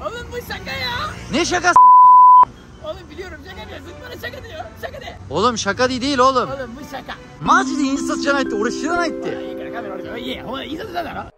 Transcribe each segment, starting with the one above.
Oğlum bu şaka ya. Ne şaka? Oğlum biliyorum şaka diyor. Zımbara şaka diyor. Şaka de. Oğlum şaka değil oğlum. Oğlum bu şaka. マジで印刷じゃないって俺知らないっいて。 いからカメラ降りて。いや、お前印刷だろ。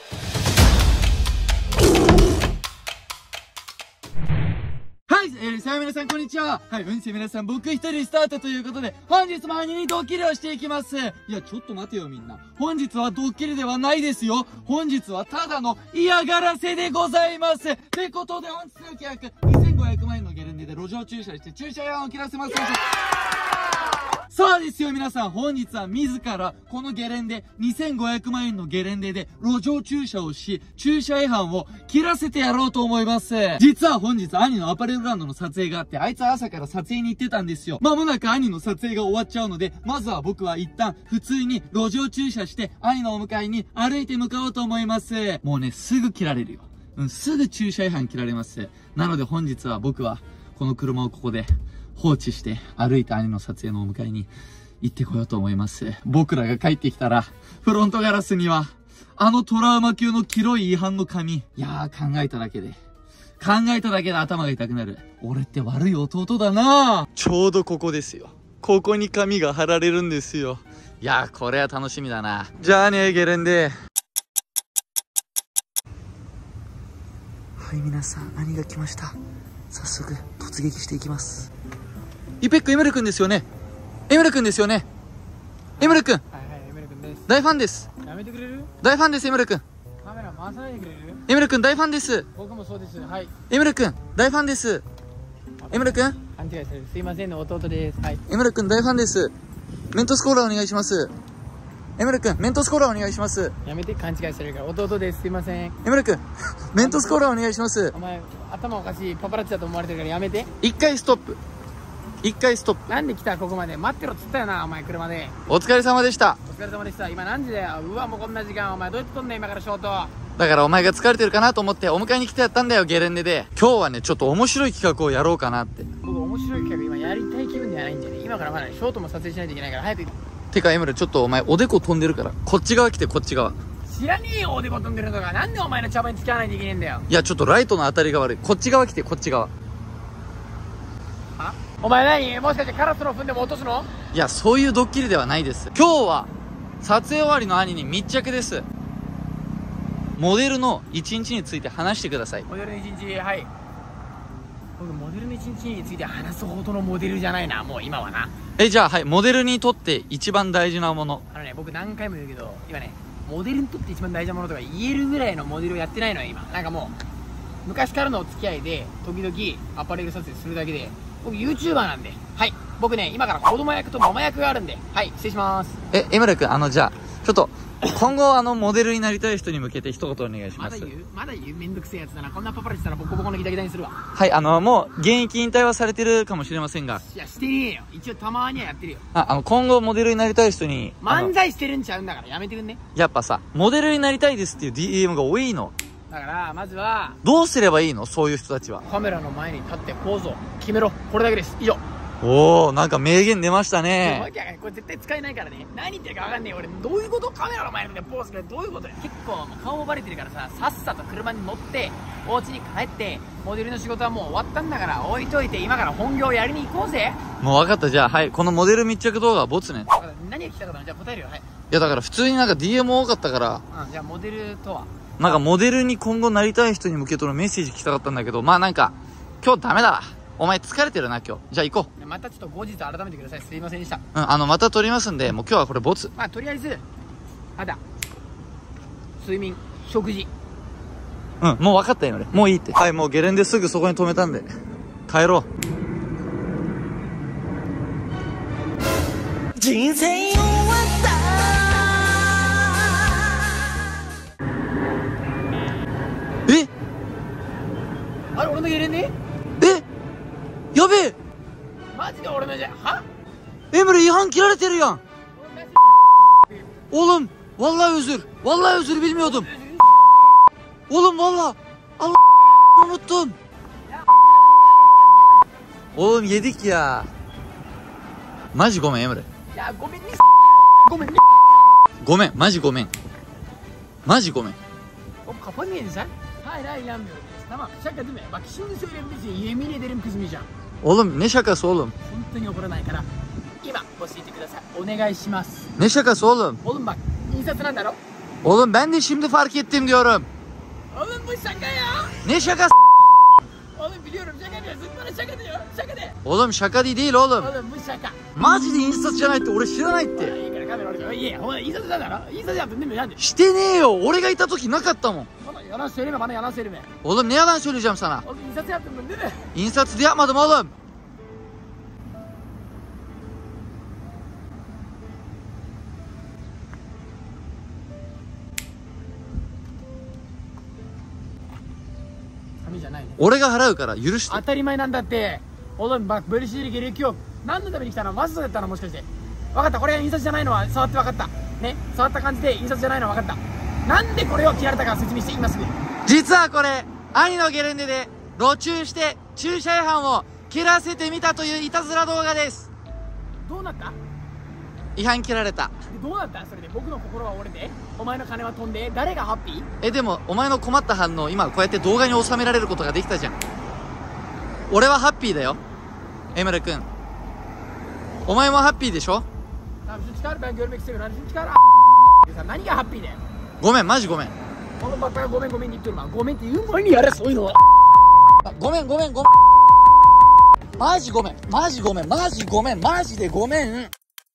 はい、さあ皆さんこんにちは。はい、皆さん僕一人スタートということで、本日も兄にドッキリをしていきます。いや、ちょっと待てよみんな。本日はドッキリではないですよ。本日はただの嫌がらせでございます。ってことで本日の契約、2500万円のゲレンデで路上駐車して駐車違反を切らせます。そうですよ皆さん、本日は自らこのゲレンデ、2500万円のゲレンデで路上駐車をし、駐車違反を切らせてやろうと思います。実は本日兄のアパレルランドの撮影があって、あいつは朝から撮影に行ってたんですよ。まもなく兄の撮影が終わっちゃうので、まずは僕は一旦普通に路上駐車して兄のお迎えに歩いて向かおうと思います。もうね、すぐ切られるよ。すぐ駐車違反切られます。なので本日は僕はこの車をここで放置して歩いて兄の撮影のお迎えに行ってこようと思います。僕らが帰ってきたら、フロントガラスには、あのトラウマ級の黒い違反の紙。いやー、考えただけで頭が痛くなる。俺って悪い弟だな。ちょうどここですよ。ここに紙が貼られるんですよ。いやー、これは楽しみだな。じゃあね、ゲレンデ。はい、皆さん、兄が来ました。早速、突撃していきます。イペックエムル君ですよね。エムル君ですよね。エムル君。 はいはい、エムル君です。 大ファンです。 やめてくれる？ 大ファンです、エムル君。 カメラ回さないでくれる？ エムル君大ファンです。 僕もそうです。はい。 エムル君大ファンです。エムル君。 勘違いされる。すいませんね、弟です。はい。 エムル君大ファンです。メントスコーラお願いします。エムル君メントスコーラお願いします。 やめて、勘違いされるから弟です。すいません。 エムル君メントスコーラお願いします。 お前頭おかしい、パパラッチだと思われてるからやめて。 一回ストップ。一回ストップ。 なんで来た？ここまで待ってろっつったよな、お前車で。 お疲れ様でした。 お疲れ様でした。今何時だよ。うわ、もうこんな時間。お前どうやって撮んねん今からショート。 だからお前が疲れてるかなと思ってお迎えに来てやったんだよ、ゲレンデで。今日はね、ちょっと面白い企画をやろうかなって。 僕面白い企画今やりたい気分ではないんでね。今からまだショートも撮影しないといけないから早く。 てかエムル、ちょっとお前おでこ飛んでるからこっち側来て、こっち側。 知らねえよ、おでこ飛んでるのが。なんでお前の茶番に付き合わないといけねえんだよ。 いや、ちょっとライトの当たりが悪い。こっち側来て、こっち側。 は？お前何？もしかしてカラスの糞でも落とすの？ いや、そういうドッキリではないです。今日は撮影終わりの兄に密着です。モデルの一日について話してください。 モデルの一日、はい。僕モデルの一日について話すほどのモデルじゃないな、もう今はな。 じゃあ、はい、モデルにとって一番大事なもの。 僕何回も言うけど、今ね、モデルにとって一番大事なものとか言えるぐらいのモデルをやってないのよ、今。なんかもう、昔からのお付き合いで、時々アパレル撮影するだけで、僕 YouTuber なんで、はい。僕ね、今から子供役とママ役があるんで、はい、失礼します。 エムラ君、じゃあ、ちょっと、今後モデルになりたい人に向けて一言お願いします。 まだ言うめんどくせえやつだな。こんなパパラしたらボコボコのギタギタにするわ。 はい、もう、現役引退はされてるかもしれませんが。 いや、してねえよ。一応たまにはやってるよ。 今後モデルになりたい人に。 漫才してるんちゃうんだからやめてくんね。 やっぱさ、モデルになりたいですっていう DM が多いの。 だから、まずは、 どうすればいいの？そういう人たちは。 カメラの前に立ってポーズを決めろ。これだけです。以上。 おー、なんか名言出ましたね。 これ絶対使えないからね。何言ってるか分かんねえ。俺、どういうこと？カメラの前でポーズでどういうこと？結構もう顔もバレてるからさ、さっさと車に乗って、お家に帰って、モデルの仕事はもう終わったんだから置いといて、今から本業やりに行こうぜ。 もう分かった。じゃあ、はい、このモデル密着動画はボツね。 何が聞きたかったの？じゃあ答えるよ。はい。いや、だから普通になんか DM 多かったから。 じゃあモデルとは？ なんかモデルに今後なりたい人に向けてのメッセージ聞きたかったんだけど、まあなんか、今日ダメだわ。お前疲れてるな、今日。じゃあ行こう。 またちょっと後日改めてください。すいませんでした。 また撮りますんで、もう今日はこれボツ。 とりあえず、肌、睡眠、食事。 もう分かったよ、俺。もういいって。はい、もうゲレンデすぐそこに止めたんで、帰ろう。人生終わった。 あれ、俺のゲレンデ？ やべえ！ マジで俺のじゃ、は？ エムル違反切られてるやん。Oğlum vallahi özür. Vallahi özür bilmiyordum. Oğlum vallahi Allah unuttum. Oğlum yedik ya. Majiごめんエムル。 や、ごめんね。ごめんね。 ごめん、マジごめん。マジごめん。 Kapan yedin sen? Hayır hayır yanmıyorum. Tamam şaka değil mi? Bak şimdi söyleyebilirsin. Yemin ederim kızmayacağım. Oğlum ne şakası oğlum? 本当に怒らないから今教えてください。お願いします。 Ne şakası oğlum? Oğlum bak印刷なんだろ? Oğlum ben de şimdi fark ettim diyorum. Oğlum bu şaka ya. Ne şakası? Oğlum biliyorum şaka diyor. Bana şaka diyor. Şaka de. Oğlum şaka değil oğlum. Oğlum bu şaka. マジで印刷じゃないって俺知らないっいて。 いからカメラ俺いやお前印刷なんだろ? İnsat yaptın değil mi? Hadi. してねえよ。俺がいた時なかったもん。 Bana yalan söyleme bana yalan söyleme. Oğlum ne yalan söyleyeceğim sana? Oğlum insat yaptın değil mi? İnsatı da yapmadım oğlum. Samimi じゃないね。 俺が払うから許して。 当たり前なんだって。Oğlum bak böyle şeyleri gerek yok. 何のために来たの？わざとだったのもしかして。分かったこれが印刷じゃないのは触って分かった。ね触った感じで印刷じゃないのは分かった。なんでこれを切られたか説明して今すぐ。 実はこれ、兄のゲレンデで路駐して駐車違反を切らせてみたといういたずら動画です。 どうなった？ 違反切られた。 どうなった？それで僕の心は折れて、お前の金は飛んで、誰がハッピー？ でもお前の困った反応今こうやって動画に収められることができたじゃん。俺はハッピーだよ。エムル君。お前もハッピーでしょ？ Tamam şu çıkar ben görmek istemiyorum. Hadi şu çıkar. Sen何がハッピーだよ。 ごめんマジごめん。 Oğlum bak ben gomen gomen deyip durma. Gomenって言う前にやれそういうのは。 ごめんごめんごめん。マジごめんマジごめんマジごめんマジでごめん。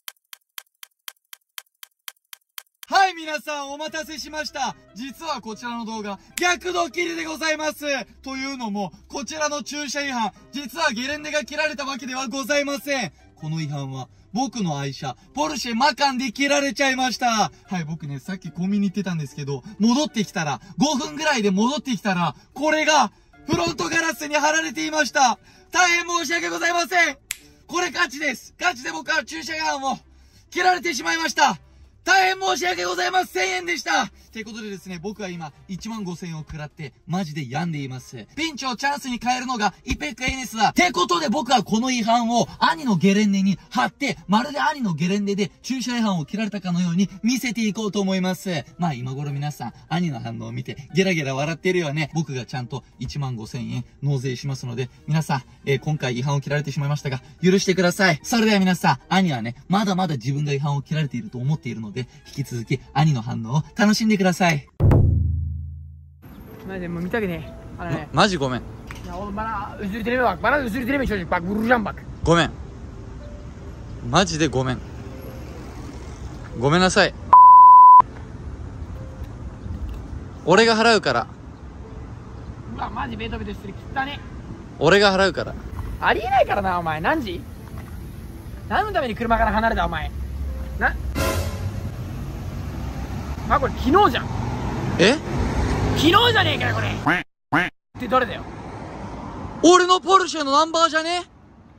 はい、皆さんお待たせしました。実はこちらの動画、逆ドッキリでございます。というのも、こちらの駐車違反、実はゲレンデが切られたわけではございません。この違反は、僕の愛車、ポルシェマカンで切られちゃいました。はい、僕ね、さっきコンビニ行ってたんですけど、戻ってきたら、5分ぐらいで戻ってきたら、これが、フロントガラスに貼られていました。大変申し訳ございません。これガチです。ガチで僕は駐車違反を切られてしまいました。大変申し訳ございません。1000円でした。ということでですね、僕は今、15000円を食らって、マジで病んでいます。ピンチをチャンスに変えるのが、イペックエネスだ。ってことで僕はこの違反を、兄のゲレンデに貼って、まるで兄のゲレンデで駐車違反を切られたかのように見せていこうと思います。まあ今頃皆さん、兄の反応を見て、ゲラゲラ笑ってるよね。僕がちゃんと15000円納税しますので、皆さん、今回違反を切られてしまいましたが、許してください。それでは皆さん、兄はね、まだまだ自分が違反を切られていると思っているので、引き続き兄の反応を楽しんでください。 マジでもう見たくねえ。あのね。 マジごめん。 Ya oğlum bana özür dileme bak. Bana özür dileme çocuk. Bak vuracağım bak. ごめん。マジでごめん。ごめんなさい。俺が払うから。 うわマジベトベトしてる。汚ね。 俺が払うから。 ありえないからなお前。何時？何のために車から離れたお前。あ、これ昨日じゃん。 え？ 昨日じゃねえかよこれ。ってどれだよ。 俺のポルシェのナンバーじゃね？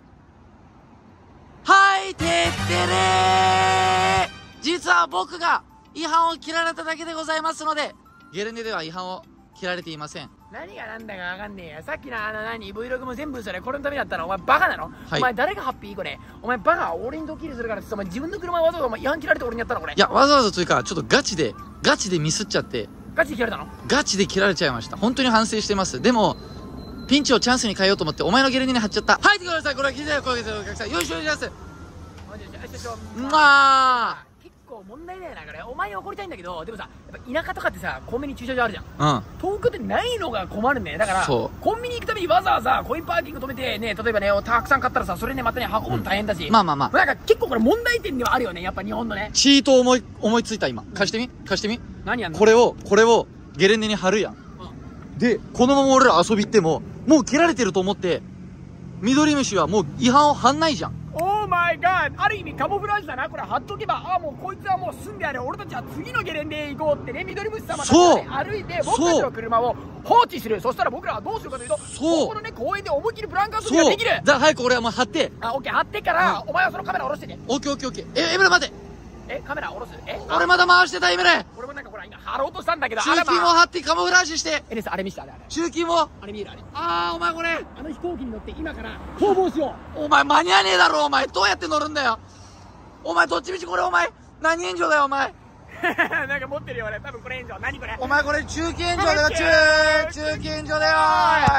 はいてってれー。実は僕が違反を切られただけでございますので、ゲレンデでは違反を切られていません。 何がなんだかわかんねえや。さっきのVlog も全部それこれのためだったの。お前バカなの？ はい、 お前誰がハッピーこれ。お前バカ。俺にドッキリするからってお前自分の車わざわざお前違反切られて俺にやったのこれ。 いや、わざわざというか、ちょっとガチでミスっちゃって。 ガチで切られたの？ ガチで切られちゃいました。本当に反省してます。でも、ピンチをチャンスに変えようと思って、お前のゲレンデに貼っちゃった。はい、てください。これは聞いてよ、これですよ、お客さん。よいしょ、お願いします。 結構問題だよな、これ。お前に怒りたいんだけど、でもさ、やっぱ田舎とかってさ、コンビニ駐車場あるじゃん。 うん。 遠くってないのが困るね。だから、コンビニ行くためにわざわざコインパーキング止めてね、例えばね、たくさん買ったらさ、それね、またね、運ぶの大変だし。 まあまあまあ。 なんか結構これ問題点ではあるよね、やっぱ日本のね。 チート思いついた今。貸してみ何やんの？ これをゲレンデに貼るやん。で、このまま俺ら遊び行っても、もう切られてると思って、緑虫はもう違反を貼んないじゃん。 オーマイガー、ある意味カモフラージュだな。これ貼っとけば、あ、もうこいつはもう住んである。俺たちは次のゲレンデへ行こうってね、緑虫様たちが歩いて、僕たちの車を放置する。そしたら僕らはどうするかというと、ここのね、公園で思いっきりブランカー遊びができる。 だから早く俺はもう貼って。 あ、オッケー、貼ってから、お前はそのカメラ下ろしてね。 オッケーオッケーオッケー。エムラ待て。 カメラ下ろす？ 俺まだ回してた、エムラ。 俺もなんかほら、今貼ろうとしたんだけど、 中金も貼ってカモフラージュして。 あれ見せて、あれ。 中金もあれ見える、あれ。 あー、お前これ。 あの飛行機に乗って今から逃亡しよう。お前間に合わねえだろ、お前。どうやって乗るんだよ。お前どっちみちこれお前。何炎上だよ、お前。 なんか持ってるよ俺。多分これ炎上。何これ。 お前これ中堅炎上だよ、中堅炎上だよ。